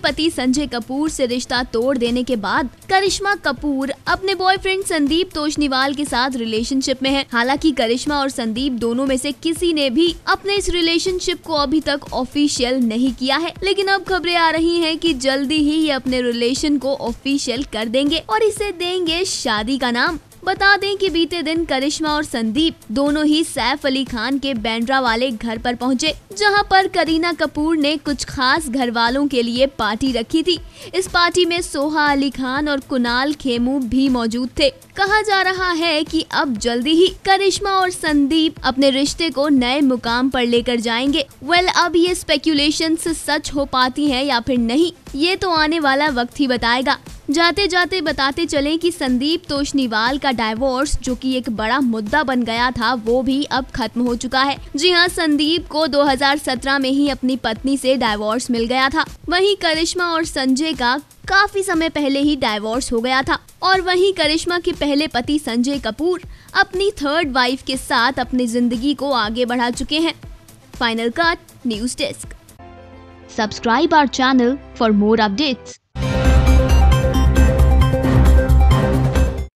पति संजय कपूर से रिश्ता तोड़ देने के बाद करिश्मा कपूर अपने बॉयफ्रेंड संदीप तोषनीवाल के साथ रिलेशनशिप में है। हालांकि करिश्मा और संदीप दोनों में से किसी ने भी अपने इस रिलेशनशिप को अभी तक ऑफिशियल नहीं किया है, लेकिन अब खबरें आ रही हैं कि जल्दी ही ये अपने रिलेशन को ऑफिशियल कर देंगे और इसे देंगे शादी का नाम। बता दें कि बीते दिन करिश्मा और संदीप दोनों ही सैफ अली खान के बैंड्रा वाले घर पर पहुंचे, जहां पर करीना कपूर ने कुछ खास घर वालों के लिए पार्टी रखी थी। इस पार्टी में सोहा अली खान और कुणाल खेमू भी मौजूद थे। कहा जा रहा है कि अब जल्दी ही करिश्मा और संदीप अपने रिश्ते को नए मुकाम पर लेकर जाएंगे। अब ये स्पेक्यूलेशंस सच हो पाती हैं या फिर नहीं, ये तो आने वाला वक्त ही बताएगा। जाते जाते बताते चलें कि संदीप तोषनीवाल का डाइवोर्स, जो कि एक बड़ा मुद्दा बन गया था, वो भी अब खत्म हो चुका है। जी हाँ, संदीप को 2017 में ही अपनी पत्नी से डाइवोर्स मिल गया था। वहीं करिश्मा और संजय का काफी समय पहले ही डाइवोर्स हो गया था। और वहीं करिश्मा के पहले पति संजय कपूर अपनी थर्ड वाइफ के साथ अपनी जिंदगी को आगे बढ़ा चुके हैं। Final cut news desk. Subscribe our channel for more updates.